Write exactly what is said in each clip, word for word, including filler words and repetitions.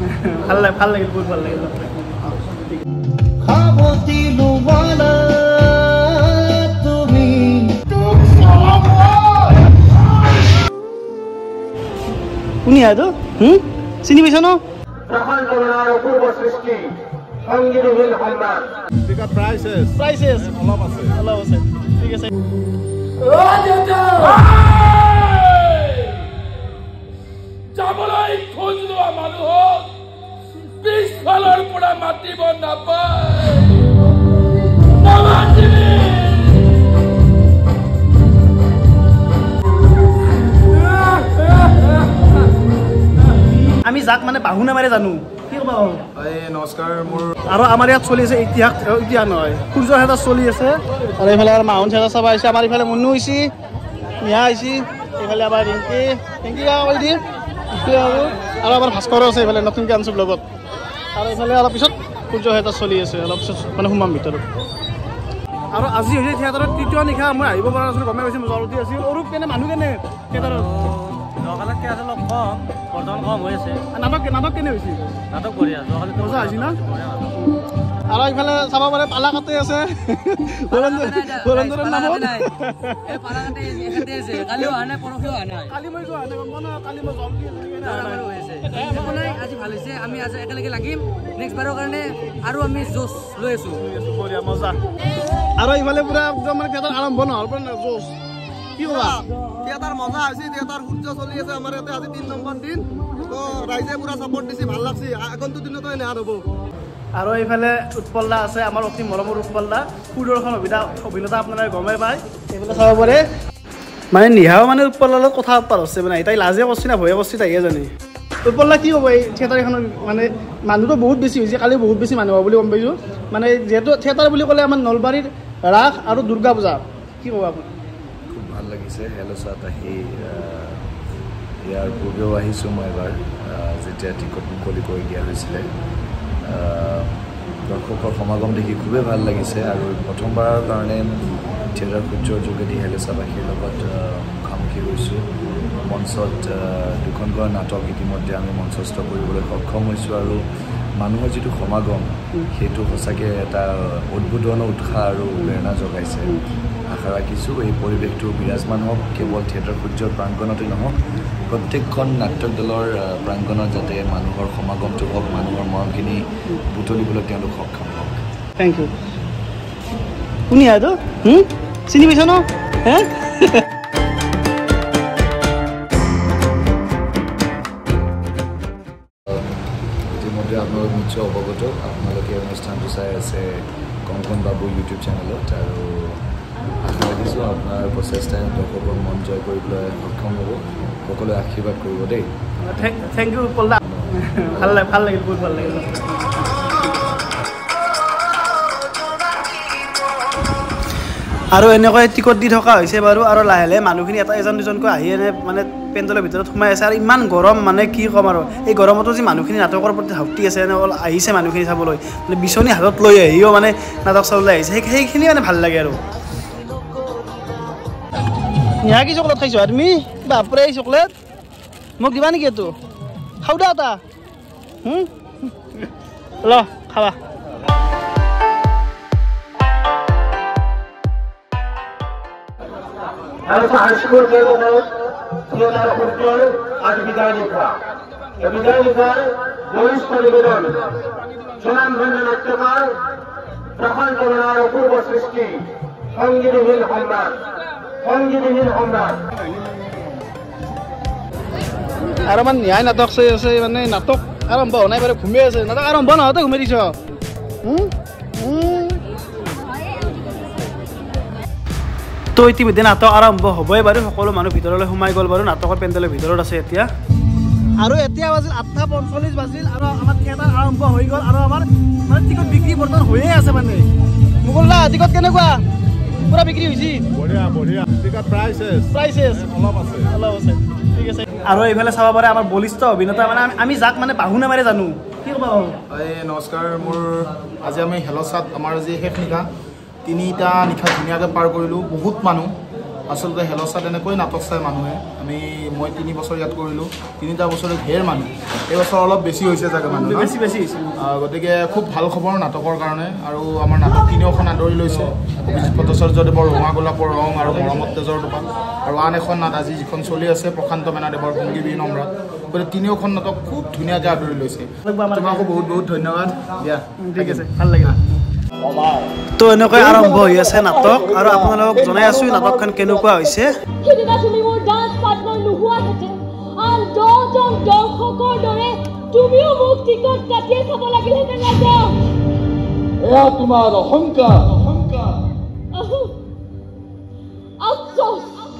ভাল লাগে ভাল লাগিল বহুত ভাল লাগিল কোনি আইতো হুম চিনি পাইছ ন prices prices অলপ আছে অলপ আছে ঠিক আছে যাবলৈ খোজ লোৱা মানুহক পিছফালৰ পৰা মাতিব নাপায় নামাতিবি আমি যাক মানে বাহু নামাৰে জানো কি ক'বা এই নমস্কাৰ মোৰ আৰু আমাৰ ইয়াত চলি আছে ইতিহাস ইতিহাস নহয় সূৰ্য হেতা চলি আছে আৰু এইফালে আৰু মাউন হেতা চাব আহিছে আমাৰ ইফালে মুন্নু হৈছে নিহা আহিছে এইফালে আমাৰ ৰিংকি ৰিংকি কৈ দি আৰু আৰু আমাৰ ভাস্কৰো আছে এইফালে নতুনকৈ আনিছোঁ ব্লগত আৰু এইফালে অলপ পিছত সূৰ্য হেতা চলি আছে অলপ পিছত মানে সোমাম ভিতৰত আৰু আজি হৈছে থিয়েটাৰত তৃতীয় নিশা মই আহিব পৰা নাছিলোঁ গমে পাইছোঁ জলদি আছিল অৰূপ কেনে মানুহ কেনে থিয়েটাৰত যোৱাকালিতকৈ আছে অলপ কম বৰ্তমান কম হৈ আছে নাটক নাটক কেনে হৈছে নাটক বঢ়িয়া যোৱাকালি মজা হৈছে ন আৰু ইফালে চাব পাৰে পালা কাটে আছে বৰেন্দ্ৰৰ নামত কালি অহা নাই পৰহি অহা নাই কালি মই যোৱা নাই গম পোৱা কালি মই জলদি আজি ভাল হৈছে আমি আজি একেলগে লাগিম নেক্সট বাৰৰ কাৰণে আৰু আমি জোচ লৈ আছো বঢ়িয়া মজা আৰু ইফালে পুৰা একদম মানে থিয়েটাৰ আৰম্ভ নহ'ল পৰা জোচ কি ক'বা থিয়েটাৰ মজা হৈছে থিয়েটাৰ সূৰ্য চলি আছে আমাৰ ইয়াতে আজি তিন নম্বৰ দিন তো ৰাইজে পুৰা ছাপৰ্ট দিছে ভাল লাগছে আগন্তুক দিনতো এনে হ'ব আৰু এইফালে উৎপল দা আছে আমাৰ অতি মৰমৰ উৎপল দা সুদৰ্শন অভিনেতা অভিনেতা আপোনালোকে গমেই পায় এইফালে চাব পাৰে মানে নিহাও মানে উৎপল দাৰ লগত কথা পাত আছে মানে তাই লাজে কৰিছে না ভয়ে কৰিছে তাইহে জানে উৎপল দা কি ক'ব এই থিয়েটাৰ এখনত মানে মানুহটো বহুত বেছি হৈছে কালি বহুত বেছি মানুহ হ'ব বুলি গম পাইছোঁ মানে যিহেতু থিয়েটাৰ বুলি ক'লে আমাৰ নলবাৰীৰ ৰাস আৰু দুৰ্গা পূজা কি ক'ব আপুনি খুব ভাল লাগিছে হেলচাত আহি ইয়াৰ পূৰ্বেও আহিছোঁ মই এবাৰ যেতিয়া টিকট মুকলি কৰি দিয়া হৈছিলে দৰ্শকৰ সমাগম দেখি খুবেই ভাল লাগিছে আৰু প্ৰথমবাৰৰ কাৰণে থিয়েটাৰ সূৰ্যৰ যোগেদি হেলেচাবাসীৰ লগত মুখামুখি হৈছোঁ মঞ্চত দুখনকৈ নাটক ইতিমধ্যে আমি মঞ্চস্থ কৰিবলৈ সক্ষম হৈছোঁ আৰু মানুহৰ যিটো সমাগম সেইটো সঁচাকৈ এটা উদ্বোধনৰ উৎসাহ আৰু প্ৰেৰণা যোগাইছে আশা ৰাখিছোঁ এই পৰিৱেশটো বিৰাজমান হওক কেৱল থিয়েটাৰ সূৰ্যৰ প্ৰাংগণতে নহওক প্ৰত্যেকখন নাটক দলৰ প্ৰাংগণত যাতে মানুহৰ সমাগমটো হওক মানুহৰ মৰমখিনি বুটলিবলৈ তেওঁলোক সক্ষম হওক থেংক ইউ কোনি আইতো হুম চিনি পাইছ ন হে ইতিমধ্যে আপোনালোক নিশ্চয় অৱগত আপোনালোকে অনুষ্ঠানটো চাই আছে কংকন বাবু ইউটিউব চেনেলত আৰু আশা ৰাখিছোঁ আপোনাৰ প্ৰচেষ্টাই দৰ্শকৰ মন জয় কৰিবলৈ সক্ষম হ'ব সকলোৱে আশীৰ্বাদ কৰিব দেই থেংক ইউ উৎপল দা ভাল লাগে ভাল লাগিল বহুত ভাল লাগিল আৰু এনেকৈ টিকট দি থকা হৈছে বাৰু আৰু লাহে লাহে মানুহখিনি এটা এজন দুজনকৈ আহি এনে মানে পেণ্ডেলৰ ভিতৰত সোমাই আছে আৰু ইমান গৰম মানে কি ক'ম আৰু এই গৰমতো যি মানুহখিনি নাটকৰ প্ৰতি ধাউতি আছে এনে অলপ আহিছে মানুহখিনি চাবলৈ মানে বিচনী হাতত লৈ আহিও মানে নাটক চাবলৈ আহিছে সেই সেইখিনি মানে ভাল লাগে আৰু নিহা কি চকলেট খাইছ তুমি বাপৰে এই চকলেট মোক দিবা নেকি এইটো খাওঁ দা এটা ল খাবা হাইস্কুল কেন্দ্ৰত থিয়েটাৰ সূৰ্যৰ আজ বিদায় নিশা এই বিদায় নিশাৰ বলিষ্ঠ নিবেদন স্বনামধন্য নাট্যকাৰ প্ৰশান্ত বৰাৰ অপূৰ্ব সৃষ্টি সংগীতহীন সম্ৰাট সংগীতহীন সম্ৰাট আৰু মানে নিহাই নাটক চাই আছে মানে নাটক আৰম্ভ হোৱা নাই বাৰু ঘুমি আছে নাটক আৰম্ভ নহওঁতে ঘুমাই দিছ তো ইতিমধ্যে নাটক আৰম্ভ হ'বই বাৰু সকলো মানুহ ভিতৰলৈ সোমাই গ'ল বাৰু নাটকৰ পেণ্ডেলৰ ভিতৰত আছে এতিয়া আৰু এতিয়া বাজিল আঠটা পঞ্চল্লিছ বাজিল আৰু আমাৰ থিয়েটাৰ আৰম্ভ হৈ গ'ল আৰু আমাৰ মানে টিকট বিক্ৰী বৰ্তমান হৈয়ে আছে মানে মুকুল দা টিকট কেনেকুৱা পুৰা বিক্ৰী হৈছে বঢ়িয়া বঢ়িয়া টিকট প্ৰাইচেছ প্ৰাইচেছ অলপ আছে অলপ আছে ঠিক আছে আৰু এইফালে চাব পাৰে আমাৰ বলিষ্ঠ অভিনেতা মানে আমি যাক মানে বাহু নামাৰে জানো কি ক'বা এই নমস্কাৰ মোৰ আজি আমি হেলচাত আমাৰ আজি শেষ নিশা তিনিটা নিশা ধুনীয়াকৈ পাৰ কৰিলোঁ বহুত মানুহ আচলতে হেলচাত এনেকৈ নাটক চাই মানুহে আমি মই তিনি বছৰ ইয়াত কৰিলোঁ তিনিটা বছৰত ঢেৰ মানুহ এই বছৰ অলপ বেছি হৈছে চাগে মানুহ বেছি বেছি হৈছে গতিকে খুব ভাল খবৰ নাটকৰ কাৰণে আৰু আমাৰ নাটক তিনিওখন আদৰি লৈছে অভিজিৎ ভট্টাচাৰ্যদেৱৰ ৰঙা গোলাপৰ ৰং আৰু মৰমত তেজৰ টোপাল আৰু আন এখন নাট আজি যিখন চলি আছে প্ৰশান্ত মেনাদেৱৰ ভংগীবিহীন সম্ৰাট গতিকে তিনিওখন নাটক খুব ধুনীয়াকৈ আদৰি লৈছে তোমাকো বহুত বহুত ধন্যবাদ দিয়া ঠিক আছে ভাল লাগিল তো এনেকৈ আৰম্ভ হৈ আছে নাটক আৰু আপোনালোকক জনাই আছো নাটকখন কেনেকুৱা হৈছে সেইদিনা তুমি মোৰ ডান্স পাৰ্টনাৰ নোহোৱাহেঁতেন আন দহজন দৰ্শকৰ দৰে তুমিও মোক টিকট কাটিয়ে চাব লাগিলহেঁতেন ৰাজা এয়া তোমাৰ অহংকাৰ অহংকাৰ আফচোচ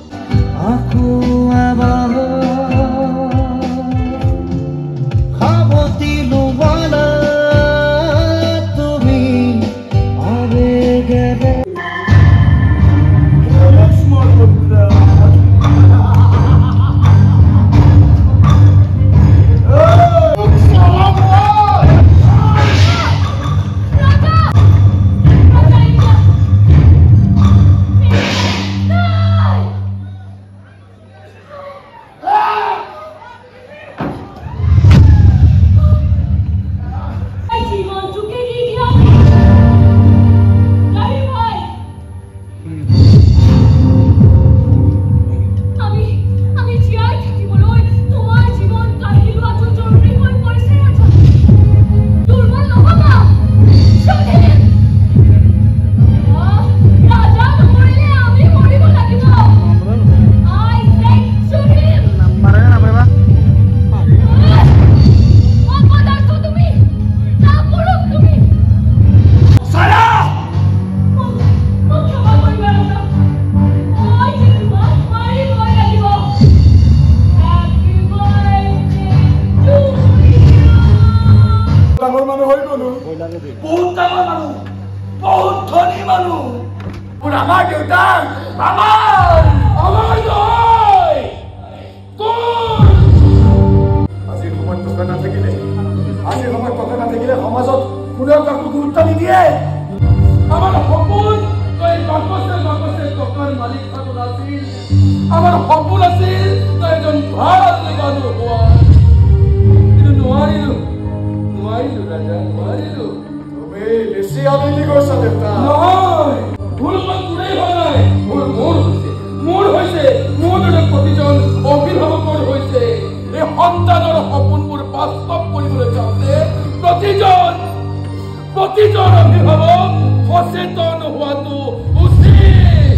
বহুত ডাঙৰ মানুহ বহুত ধনী মানুহ মোৰ আমাৰ দেউতাৰ আমাৰ আমাৰ নহয় আজিৰ সময়ত টকা নাথাকিলে আজিৰ সময়ত টকা নাথাকিলে সমাজত কোনেও কাকো গুৰুত্ব নিদিয়ে আমাৰ সপোন তই বাকচে বাকচে টকাৰ মালিক হ'ব নাছিল আমাৰ সপোন আছিল তই এজন ভাল মানুহ হোৱা কিন্তু নোৱাৰিলো নোৱাৰিলো ৰাজা নোৱাৰিলো বেছি আবেলি গৈছা দেউতা নহয় ভুল মই কোনেই হোৱা নাই মোৰ মোৰ হৈছে মোৰ হৈছে মোৰ দৰে প্ৰতিজন অভিভাৱকৰ হৈছে এই সন্তানৰ সপোনবোৰ বাস্তৱ কৰিবলৈ যাওঁতে প্ৰতিজন প্ৰতিজন অভিভাৱক সচেতন হোৱাটো উচিত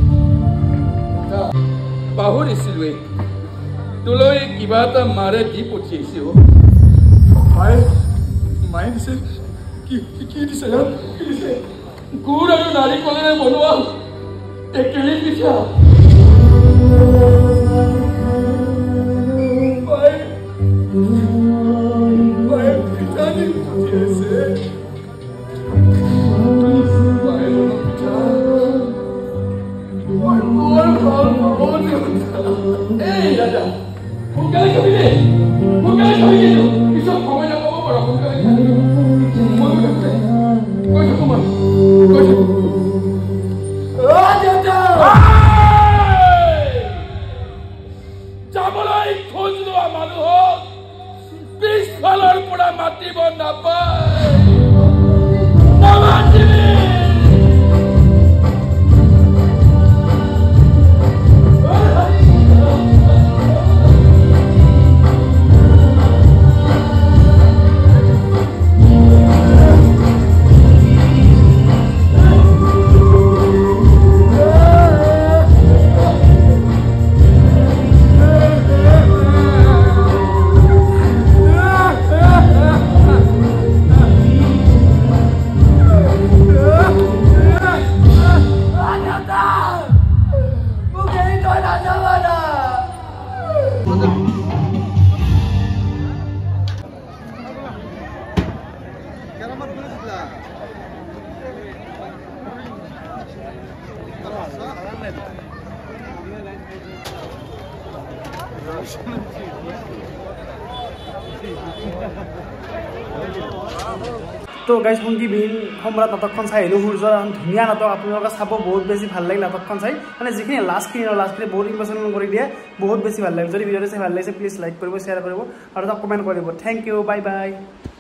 পাহৰিছিলোৱেই তোলৈ কিবা এটা মাৰে দি পঠিয়াইছে মায়ে মায়ে দিছে কি কি দিছে কি দিছে গুড় আৰু নাৰিকলেৰে বনোৱা টেকেলি পিঠা মায়ে মায়ে পিঠা দি পঠিয়াইছে মায়ে বনোৱা পিঠা মই বৰ ভাল পাওঁ এই ৰাজা সোনকালে খাবি দেই সোনকালে খাবি কিন্তু পিছত সময় নাপাব পাৰ সোনকালে খাবি যাবলৈ খোজ লোৱা মানুহক পিছফালৰ পৰা মাতিব নাপায় নামাতিবি তো গাইজ সংগীবিহীন সম্ৰাট নাটকখন চাই আহিলোঁ সূৰ্য ধুনীয়া নাটক আপোনালোকে চাব বহুত বেছি ভাল লাগিল নাটকখন চাই মানে যিখিনি লাষ্টখিনি লাষ্টখিনি বহুত ইমোশ্যনেল কৰি দিয়ে বহুত বেছি ভাল লাগিল যদি ভিডিঅ'টো চাই ভাল লাগিছে প্লিজ লাইক কৰিব শ্বেয়াৰ কৰিব আৰু এটা কমেণ্ট কৰিব থেংক ইউ বাই বাই